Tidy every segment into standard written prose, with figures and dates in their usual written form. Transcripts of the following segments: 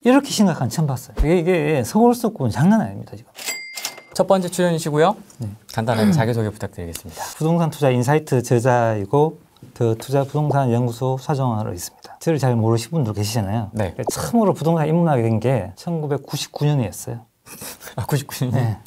이렇게 심각한 처음 봤어요. 이게 서울 수도권 장난 아닙니다, 지금. 첫 번째 출연이시고요. 네. 간단하게 자기소개 부탁드리겠습니다. 부동산 투자 인사이트 저자이고 더 투자 부동산 연구소 사정하러 있습니다. 저를 잘 모르시는 분들 계시잖아요. 네. 처음으로 부동산 입문하게 된 게 1999년이었어요. 아, 99년. 네.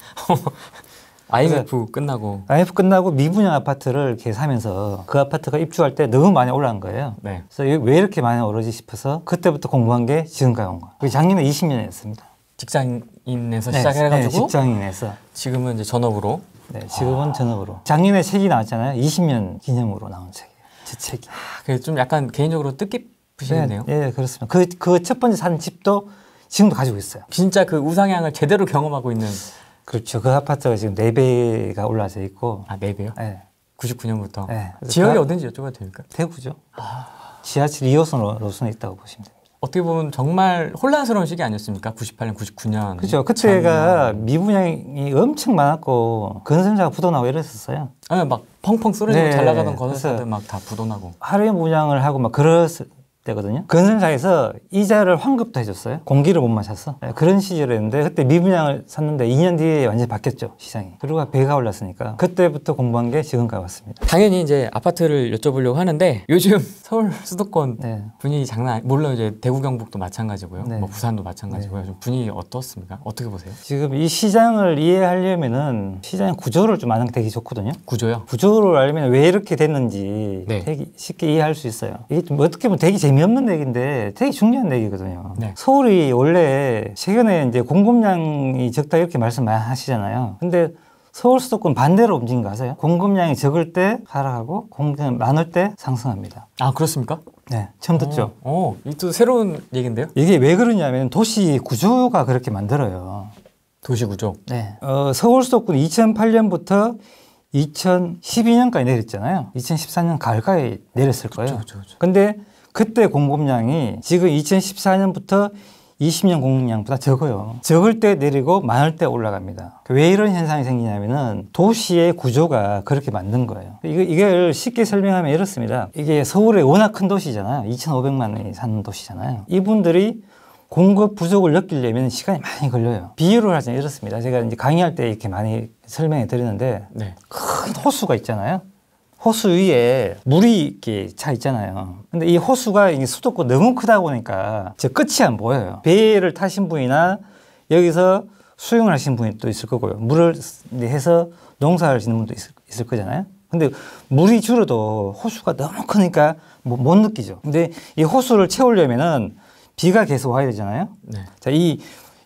IMF 끝나고. IMF 끝나고 미분양 아파트를 이렇게 사면서 그 아파트가 입주할 때 너무 많이 올라간 거예요. 네. 그래서 왜 이렇게 많이 오르지 싶어서 그때부터 공부한 게 지금까지 온 거예요. 그게 작년에 20년이었습니다. 직장인에서 시작해가지고 네, 직장인에서 지금은 이제 전업으로. 네, 지금은 전업으로. 작년에 책이 나왔잖아요. 20년 기념으로 나온 책이에요. 제 책이. 그게 좀 약간 개인적으로 뜻깊으시겠네요. 네, 네, 그렇습니다. 그 첫 번째 산 집도 지금도 가지고 있어요. 진짜 그 우상향을 제대로 경험하고 있는. 그렇죠. 그 아파트가 지금 4배가 올라져 있고. 아, 4배요? 네. 99년부터. 네. 지역이 어딘지 여쭤봐도 됩니까? 대구죠. 지하철 2호선 노선에 있다고 보시면 됩니다. 어떻게 보면 정말 혼란스러운 시기 아니었습니까? 98년, 99년. 그렇죠. 그때가 미분양이 엄청 많았고 건설사가 부도나고 이랬었어요. 네, 막 펑펑 쏟아지고 네, 잘 나가던 그래서 건설사들 막 다 부도나고. 하루에 분양을 하고 막 그랬을 때거든요. 건설사에서 이자를 환급도 해줬어요. 공기를 못 마셔서. 네, 그런 시절이었는데 그때 미분양을 샀는데 2년 뒤에 완전히 바뀌었죠, 시장이. 그리고 배가 올랐으니까 그때부터 공부한 게 지금까지 왔습니다. 당연히 이제 아파트를 여쭤보려고 하는데 요즘 서울 수도권 네. 분위기 장난 아니, 물론 이제 대구 경북도 마찬가지고요. 네. 뭐 부산도 마찬가지고요. 좀 분위기 어떻습니까? 어떻게 보세요? 지금 이 시장을 이해하려면은 시장의 구조를 좀 아는 게 되게 좋거든요. 구조요? 구조를 알면 왜 이렇게 됐는지 네. 되게 쉽게 이해할 수 있어요. 이게 좀 어떻게 보면 되게 재미없는 얘기인데 되게 중요한 얘기거든요. 네. 서울이 원래 최근에 이제 공급량이 적다 이렇게 말씀 많이 하시잖아요. 근데 서울 수도권 반대로 움직인 거 아세요? 공급량이 적을 때 하락하고 공급량이 많을 때 상승합니다. 아, 그렇습니까? 네, 처음 듣죠? 이게 또 새로운 얘기인데요? 이게 왜 그러냐면 도시 구조가 그렇게 만들어요. 도시 구조. 네. 서울 수도권이 2008년부터 2012년까지 내렸잖아요. 2014년 가을까지 내렸을 거예요. 그렇죠. 근데 그때 공급량이 지금 2014년부터 20년 공급량보다 적어요. 적을 때 내리고 많을 때 올라갑니다. 왜 이런 현상이 생기냐면은 도시의 구조가 그렇게 만든 거예요. 이걸 쉽게 설명하면 이렇습니다. 이게 서울의 워낙 큰 도시잖아요. 2,500만이 사는 도시잖아요. 이분들이 공급 부족을 느끼려면 시간이 많이 걸려요. 비유를 하자면 이렇습니다. 제가 이제 강의할 때 이렇게 많이 설명해 드리는데 네. 큰 호수가 있잖아요. 호수 위에 물이 이렇게 차 있잖아요. 근데 이 호수가 이게 수도권 너무 크다 보니까 저 끝이 안 보여요. 배를 타신 분이나 여기서 수영을 하신 분이 또 있을 거고요. 물을 해서 농사를 짓는 분도 있을 거잖아요. 근데 물이 줄어도 호수가 너무 크니까 못 느끼죠. 근데 이 호수를 채우려면은 비가 계속 와야 되잖아요. 네. 자, 이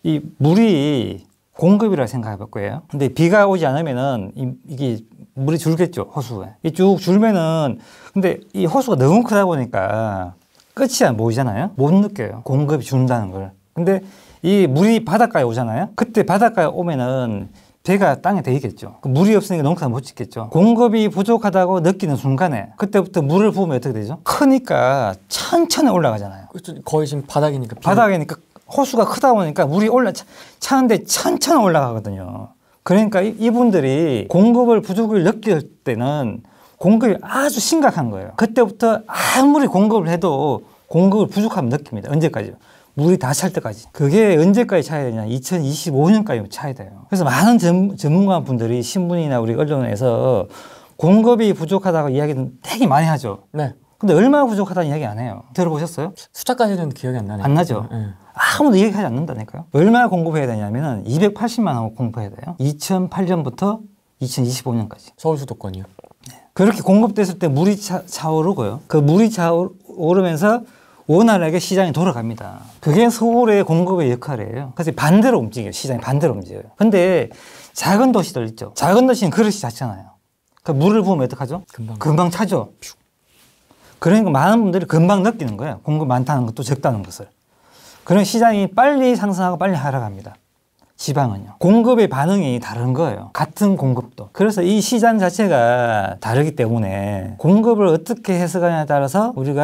물이 공급이라 생각해 볼 거예요. 근데 비가 오지 않으면은 이게 물이 줄겠죠, 호수에. 쭉 줄면은, 근데 이 호수가 너무 크다 보니까 끝이 안 보이잖아요? 못 느껴요. 공급이 준다는 걸. 근데 이 물이 바닷가에 오잖아요? 그때 바닷가에 오면은 배가 땅에 대겠죠. 물이 없으니까 농사 못 짓겠죠. 공급이 부족하다고 느끼는 순간에 그때부터 물을 부으면 어떻게 되죠? 크니까 천천히 올라가잖아요. 거의 지금 바닥이니까. 바닥이니까 호수가 크다 보니까 물이 차는데 천천히 올라가거든요. 그러니까 이분들이 공급을 부족을 느낄 때는 공급이 아주 심각한 거예요. 그때부터 아무리 공급을 해도 공급을 부족하면 느낍니다. 언제까지요? 물이 다 찰 때까지. 그게 언제까지 차야 되냐? 2025년까지 차야 돼요. 그래서 많은 전문가분들이 신문이나 우리 언론에서 공급이 부족하다고 이야기는 되게 많이 하죠. 네. 근데 얼마나 부족하다는 이야기 안 해요. 들어보셨어요? 숫자까지는 기억이 안 나네요. 안 나죠? 네. 아무도 얘기하지 않는다니까요. 얼마나 공급해야 되냐면은 280만 원 공급해야 돼요. 2008년부터 2025년까지. 서울 수도권이요. 그렇게 공급됐을 때 물이 차오르고요. 그 물이 차오르면서 원활하게 시장이 돌아갑니다. 그게 서울의 공급의 역할이에요. 그래서 반대로 움직여요. 시장이 반대로 움직여요. 근데 작은 도시들 있죠. 작은 도시는 그릇이 작잖아요. 그 물을 부으면 어떡하죠? 금방 차죠. 그러니까 많은 분들이 금방 느끼는 거예요. 공급 많다는 것도 적다는 것을. 그런 시장이 빨리 상승하고 빨리 하락합니다. 지방은요. 공급의 반응이 다른 거예요. 같은 공급도. 그래서 이 시장 자체가 다르기 때문에 공급을 어떻게 해석하냐에 따라서 우리가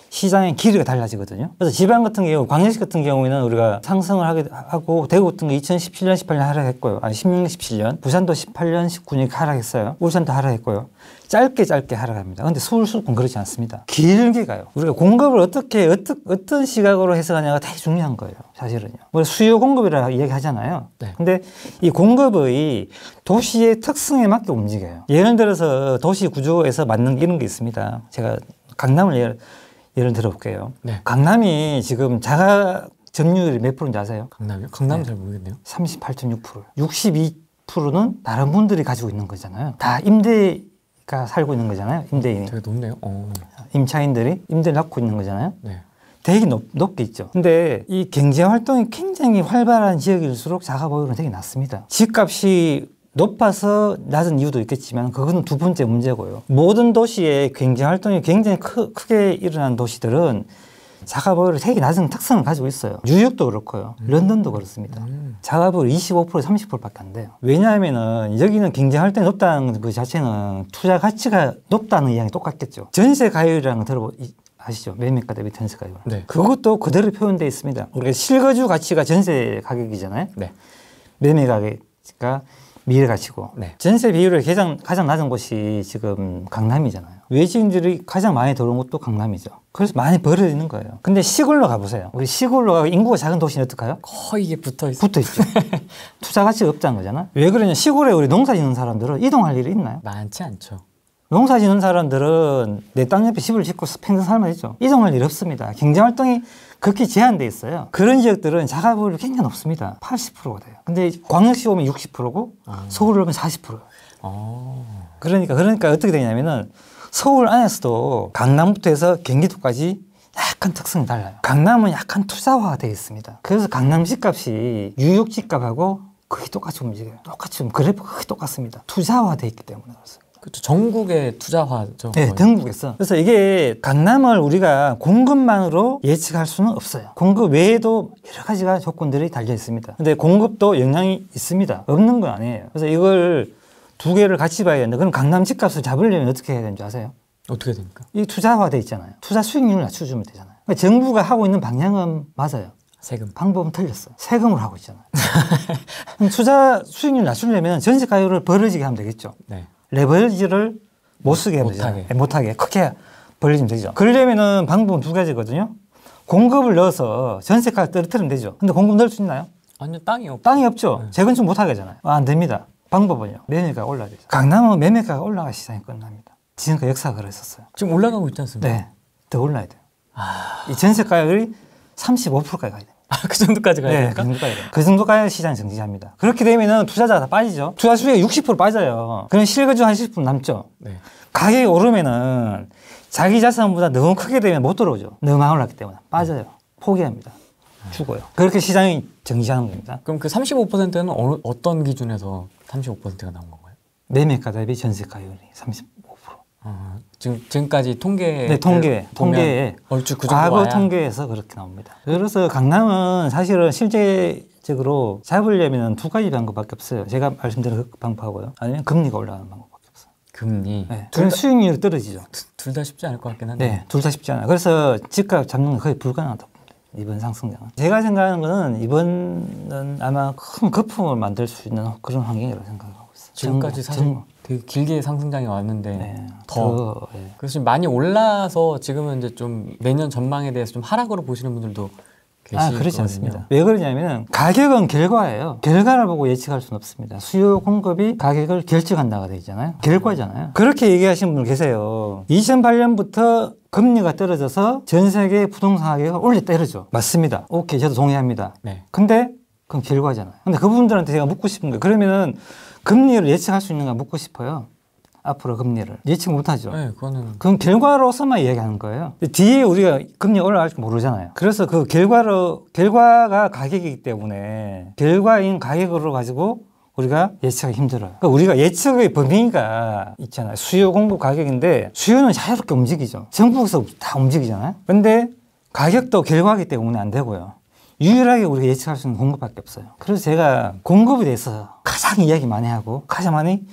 시장의 길이가 달라지거든요. 그래서 지방 같은 경우, 광역시 같은 경우에는 우리가 상승을 하고 대구 같은 거 2017년, 18년 하락했고요. 아니 16년, 17년. 부산도 18년, 19년 하락했어요. 울산도 하락했고요. 짧게 하락합니다. 근데 서울, 수도권 그렇지 않습니다. 길게 가요. 우리가 공급을 어떤 시각으로 해석하냐가 되게 중요한 거예요. 사실은요. 우리 수요 공급이라고 이야기하잖아요. 네. 근데 이 공급의 도시의 특성에 맞게 움직여요. 예를 들어서 도시 구조에서 맞는 이런 게 있습니다. 제가 강남을 예를 들어볼게요. 네. 강남이 지금 자가 점유율이 몇 프로인지 아세요? 강남이요? 강남은 네. 잘 모르겠네요. 38.6%. 62%는 다른 분들이 가지고 있는 거잖아요. 다 임대가 살고 있는 거잖아요. 임대인이. 되게 높네요. 임차인들이 임대를 낳고 있는 거잖아요. 네. 되게 높게 있죠. 근데 이 경제 활동이 굉장히 활발한 지역일수록 자가 보유율은 되게 낮습니다. 집값이 높아서 낮은 이유도 있겠지만 그거는 두 번째 문제고요. 모든 도시의 경제 활동이 굉장히 크게 일어난 도시들은 자가 보유율이 되게 낮은 특성을 가지고 있어요. 뉴욕도 그렇고요. 런던도 그렇습니다. 자가 보유율 25% 30%밖에 안 돼요. 왜냐하면은 여기는 경제 활동이 높다는 그 자체는 투자 가치가 높다는 이야기 똑같겠죠. 전세 가율이라는 거 아시죠? 매매가 대비 전세 가율. 네. 그것도 그대로 표현되어 있습니다. 우리가 실거주 가치가 전세 가격이잖아요. 네. 매매 가격가 미래 가치고. 네. 전세 비율이 가장 낮은 곳이 지금 강남이잖아요. 외지인들이 가장 많이 들어온 곳도 강남이죠. 그래서 많이 벌어지는 거예요. 근데 시골로 가보세요. 우리 시골로 가고 인구가 작은 도시는 어떨까요? 거의 이게 붙어 있어요. 붙어 있죠. 투자 가치가 없다는 거잖아. 왜 그러냐? 시골에 우리 농사 짓는 사람들은 이동할 일이 있나요? 많지 않죠. 농사 짓는 사람들은 내 땅 옆에 집을 짓고 평생 살면 되죠. 이동할 일 없습니다. 경제 활동이 극히 제한돼 있어요. 그런 지역들은 자가 보유율이 굉장히 높습니다. 80%가 돼요. 근데 광역시 오면 60%고 서울 오면 40%예요. 그러니까 어떻게 되냐면은 서울 안에서도 강남부터 해서 경기도까지 약간 특성이 달라요. 강남은 약간 투자화가 되어 있습니다. 그래서 강남 집값이 뉴욕 집값하고 거의 똑같이 움직여요. 똑같이 그래프가 거의 똑같습니다. 투자화되어 있기 때문에 그렇습니다. 그렇죠. 전국의 투자화죠. 네, 전국에서. 그래서 이게 강남을 우리가 공급만으로 예측할 수는 없어요. 공급 외에도 여러 가지가 조건들이 달려 있습니다. 근데 공급도 영향이 있습니다. 없는 건 아니에요. 그래서 이걸 두 개를 같이 봐야 되는데 그럼 강남 집값을 잡으려면 어떻게 해야 되는지 아세요? 어떻게 됩니까? 이 투자화돼 있잖아요. 투자 수익률을 낮춰주면 되잖아요. 그러니까 정부가 하고 있는 방향은 맞아요. 세금. 방법은 틀렸어요. 세금으로 하고 있잖아요. 투자 수익률 낮추려면 전세 가율을 벌어지게 하면 되겠죠. 네. 레버리지를 못 쓰게 하면 되잖아요. 못하게 크게 벌리면 되죠. 그러려면은 방법은 두 가지거든요. 공급을 넣어서 전세가를 떨어뜨리면 되죠. 근데 공급 넣을 수 있나요? 아니요, 땅이 없죠. 땅이 없죠. 재건축 못하게 하잖아요. 안 됩니다. 방법은요. 매매가가 올라야 되죠. 강남은 매매가가 올라가 시장이 끝납니다. 지금까지 역사가 그랬었어요. 지금 올라가고 있지 않습니까? 네. 더 올라야 돼요. 이 전세가율이 35%까지 가야 돼요. 그 정도까지 가야 네, 됩니까? 그 정도까지 가요. 그 정도까지 시장이 정지합니다. 그렇게 되면은 투자자가 다 빠지죠. 투자 수익이 60% 빠져요. 그럼 실거주 한 10% 남죠. 네. 가격이 오르면은 자기 자산보다 너무 크게 되면 못 들어오죠. 너무 많이 올랐기 때문에 빠져요. 포기합니다. 죽어요. 그렇게 시장이 정지하는 겁니다. 그럼 그 35%는 어떤 기준에서 35%가 나온 건가요? 매매가 대비 전세가율이 35%. 지금까지 통계. 네, 통계에 얼추 그 정도 과거 와야. 통계에서 그렇게 나옵니다. 그래서 강남은 사실은 실제적으로 잡으려면 두 가지 방법밖에 없어요. 제가 말씀드린 그 방법하고요. 아니면 금리가 올라가는 방법밖에 없어요. 금리. 네, 둘 수익률이 떨어지죠. 둘 다 쉽지 않을 것 같긴 한데. 네, 둘 다 쉽지 않아요. 그래서 집값 잡는 건 거의 불가능하다고 봅니다. 이번 상승장은. 제가 생각하는 거는 이번은 아마 큰 거품을 만들 수 있는 그런 환경이라고 생각하고 있어요. 지금까지 사실 되게 길게 상승장이 왔는데 네, 더. 그래서 지금 많이 올라서 지금은 이제 좀 내년 전망에 대해서 좀 하락으로 보시는 분들도 계시거든요. 그렇지 않습니다. 왜 그러냐면 가격은 결과예요. 결과를 보고 예측할 수는 없습니다. 수요 공급이 가격을 결정한다가 되어 있잖아요. 결과잖아요. 그렇게 얘기하시는 분들 계세요. 2008년부터 금리가 떨어져서 전 세계 부동산 가격을 올려 때리죠. 맞습니다. 오케이, 저도 동의합니다. 네. 근데 그건 결과잖아요. 근데 그분들한테 제가 묻고 싶은 거예요. 그러면은 금리를 예측할 수 있는가 묻고 싶어요. 앞으로 금리를 예측 못하죠. 네, 그건 결과로서만 이야기하는 거예요. 뒤에 우리가 금리 올라갈지 모르잖아요. 그래서 그 결과가 가격이기 때문에 결과인 가격으로 가지고 우리가 예측하기 힘들어요. 그러니까 우리가 예측의 범위가 있잖아요. 수요 공급 가격인데 수요는 자유롭게 움직이죠. 정부에서 다 움직이잖아요. 근데 가격도 결과이기 때문에 안 되고요. 유일하게 우리가 예측할 수 있는 공급밖에 없어요. 그래서 제가 공급에 대해서 가장 이야기 많이 하고 가장 많이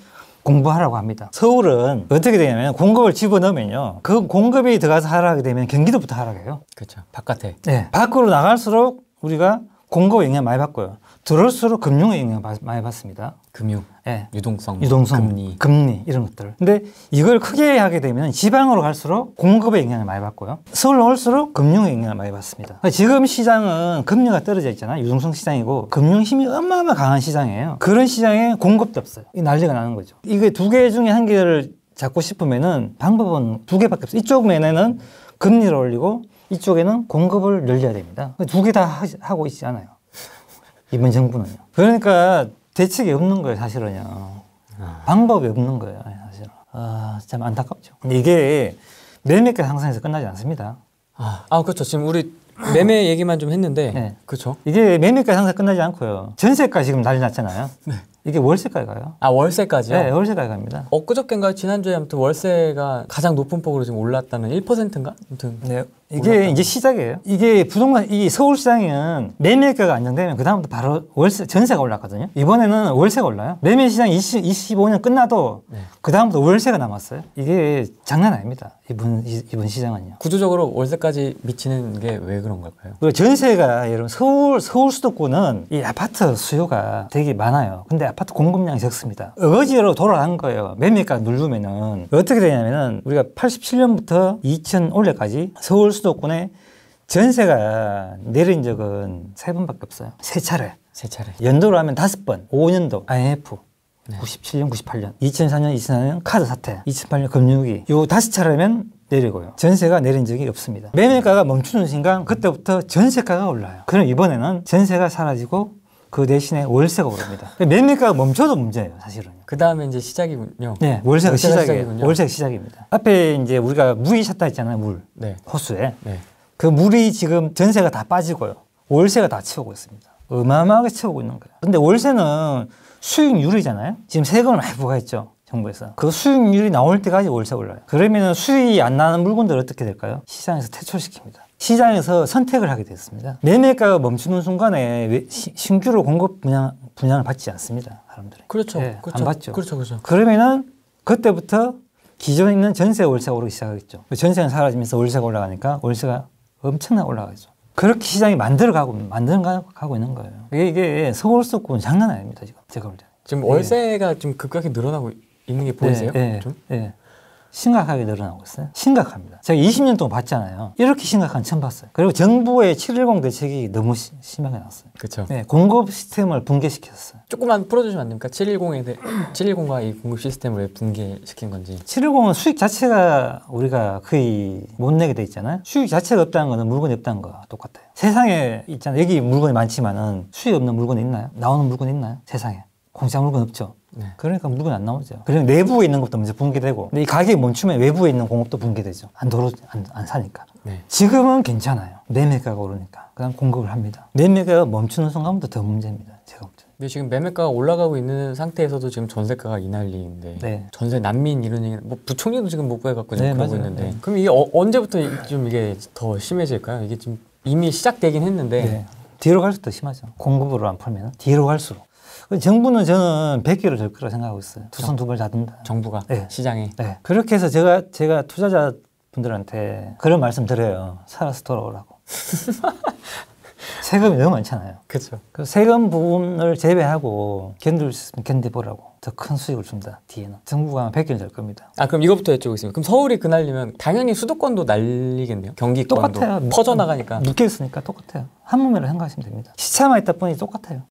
공부하라고 합니다. 서울은 어떻게 되냐면 공급을 집어넣으면요. 그 공급이 들어가서 하락하게 되면 경기도부터 하락해요. 그렇죠. 바깥에. 네. 밖으로 나갈수록 우리가 공급에 영향을 많이 받고요. 들어올수록 금융에 영향을 많이 받습니다. 금융, 네. 유동성, 금리 이런 것들. 근데 이걸 크게 하게 되면 지방으로 갈수록 공급에 영향을 많이 받고요. 서울로 올수록 금융에 영향을 많이 받습니다. 지금 시장은 금리가 떨어져 있잖아요. 유동성 시장이고 금융 힘이 어마어마 강한 시장이에요. 그런 시장에 공급도 없어요. 이 난리가 나는 거죠. 이게 두 개 중에 한 개를 잡고 싶으면은 방법은 두 개밖에 없어요. 이쪽 면에는 금리를 올리고 이쪽에는 공급을 늘려야 됩니다. 두 개 다 하고 있지 않아요. 이번 정부는요. 그러니까 대책이 없는 거예요, 사실은요. 방법이 없는 거예요, 사실은. 참 안타깝죠. 근데 이게 매매가 상승해서 끝나지 않습니다. 그렇죠. 지금 우리 매매 얘기만 좀 했는데, 네. 그렇죠. 이게 매매가 상승 끝나지 않고요. 전세가 지금 난리 났잖아요. 네. 이게 월세까지 가요. 월세까지요? 네, 월세까지 갑니다. 엊그저께인가 지난주에 아무튼 월세가 가장 높은 폭으로 지금 올랐다는 1%인가? 아무튼 네. 이게 이제 시작이에요. 이게 부동산, 이 서울시장은 매매가가 안정되면 그다음부터 바로 월세, 전세가 올랐거든요. 이번에는 월세가 올라요. 매매 시장 25년 끝나도 네. 그다음부터 월세가 남았어요. 이게 장난 아닙니다. 이번 시장은요. 구조적으로 월세까지 미치는 게 왜 그런 걸까요? 그리고 전세가 여러분 서울 수도권은 이 아파트 수요가 되게 많아요. 근데 아파트 공급량이 적습니다. 어거지로 돌아간 거예요. 매매가 누르면은 어떻게 되냐면은 우리가 87년부터 2000올해까지 서울 수도권에 전세가 내린 적은 3번밖에 없어요. 3차례. 연도로 하면 5번. 5년도 IMF. 네. 97년, 98년, 2004년, 2004년 카드 사태, 2008년 금융위기. 요 5차례면 내리고요. 전세가 내린 적이 없습니다. 매매가가 멈추는 순간 그때부터 전세가가 올라요. 그럼 이번에는 전세가 사라지고 그 대신에 월세가 오릅니다. 매매가가 멈춰도 문제예요, 사실은. 그 다음에 이제 시작이군요. 네, 월세가 시작이에요. 월세가 시작입니다. 앞에 이제 우리가 물이 찼다 했잖아요, 물. 네. 호수에. 네. 그 물이 지금 전세가 다 빠지고요. 월세가 다 채우고 있습니다. 어마어마하게 채우고 있는 거예요. 근데 월세는 수익률이잖아요. 지금 세금을 많이 부과했죠, 정부에서. 그 수익률이 나올 때까지 월세 올라요. 그러면 수익이 안 나는 물건들 어떻게 될까요? 시장에서 퇴출시킵니다. 시장에서 선택을 하게 됐습니다. 매매가가 멈추는 순간에 신규로 공급 분양을 받지 않습니다, 사람들이. 그렇죠. 네, 그렇죠. 안 받죠. 그렇죠. 그러면은 그때부터 기존에 있는 전세 월세가 오르기 시작하겠죠. 전세는 사라지면서 월세가 올라가니까 월세가 엄청나게 올라가죠. 그렇게 시장이 만들어가고 있는 거예요. 이게 서울 수도권 장난 아닙니다, 지금. 제가 볼 때. 지금 월세가 좀 급격히 늘어나고 있는 게 보이세요? 네. 좀? 네. 심각하게 늘어나고 있어요. 심각합니다. 제가 20년 동안 봤잖아요. 이렇게 심각한 처음 봤어요. 그리고 정부의 710 대책이 너무 심하게 나왔어요. 그렇죠. 네, 공급 시스템을 붕괴시켰어요. 조금만 풀어주시면 안 됩니까? 710과 이 공급 시스템을 왜 붕괴시킨 건지. 710은 수익 자체가 우리가 거의 못 내게 돼 있잖아요. 수익 자체가 없다는 거는 물건이 없다는 거와 똑같아요. 세상에 있잖아요. 여기 물건이 많지만은 수익 없는 물건이 있나요? 나오는 물건이 있나요? 세상에. 공짜 물건 없죠. 네. 그러니까 물건이 안 나오죠. 그리고 내부에 있는 것도 먼저 붕괴되고, 근데 이 가격이 멈추면 외부에 있는 공급도 붕괴되죠. 안 사니까. 네. 지금은 괜찮아요. 매매가가 오르니까. 그냥 공급을 합니다. 매매가가 멈추는 순간부터 더 문제입니다, 제가 볼 때는. 근데 지금 매매가가 올라가고 있는 상태에서도 지금 전세가가 이 난리인데, 네. 전세 난민 이런 얘기, 뭐 부총리도 지금 못 구해갖고 네, 그러고 맞아요. 있는데, 네. 그럼 이게 언제부터 좀 이게 더 심해질까요? 이게 지금 이미 시작되긴 했는데, 네. 뒤로 갈수록 더 심하죠. 공급으로 안 풀면 뒤로 갈수록. 정부는 저는 100개를 될 거라고 생각하고 있어요. 두 손 두 발 다 든다. 정부가 네. 시장에. 네. 그렇게 해서 제가 투자자분들한테 그런 말씀 드려요. 살아서 돌아오라고. 세금이 너무 많잖아요. 그렇죠. 그 세금 부분을 제외하고 견딜 수 있으면 견뎌보라고. 더 큰 수익을 준다, 뒤에는. 정부가 100개는 될 겁니다. 그럼 이것부터 여쭤보겠습니다. 그럼 서울이 그 난리면 당연히 수도권도 난리겠네요. 경기권도. 똑같아요. 퍼져나가니까. 묶여 있으니까 똑같아요. 한 몸으로 생각하시면 됩니다. 시차만 있다 보니 똑같아요.